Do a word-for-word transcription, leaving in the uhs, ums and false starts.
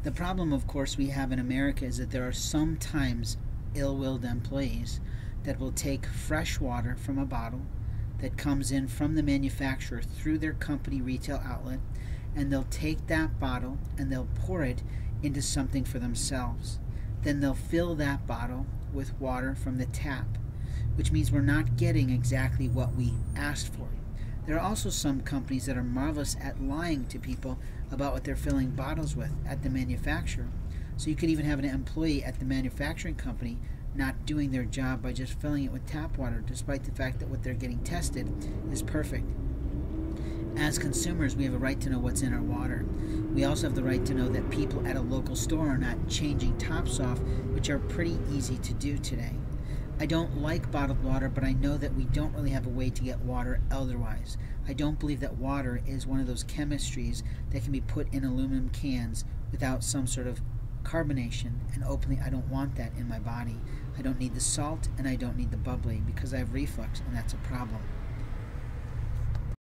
The problem, of course, we have in America is that there are sometimes ill-willed employees that will take fresh water from a bottle that comes in from the manufacturer through their company retail outlet, and they'll take that bottle and they'll pour it into something for themselves. Then they'll fill that bottle with water from the tap, which means we're not getting exactly what we asked for. There are also some companies that are marvelous at lying to people about what they're filling bottles with at the manufacturer. So you could even have an employee at the manufacturing company not doing their job by just filling it with tap water, despite the fact that what they're getting tested is perfect. As consumers, we have a right to know what's in our water. We also have the right to know that people at a local store are not changing tops off, which are pretty easy to do today. I don't like bottled water, but I know that we don't really have a way to get water otherwise. I don't believe that water is one of those chemistries that can be put in aluminum cans without some sort of carbonation, and openly, I don't want that in my body. I don't need the salt and I don't need the bubbly because I have reflux, and that's a problem.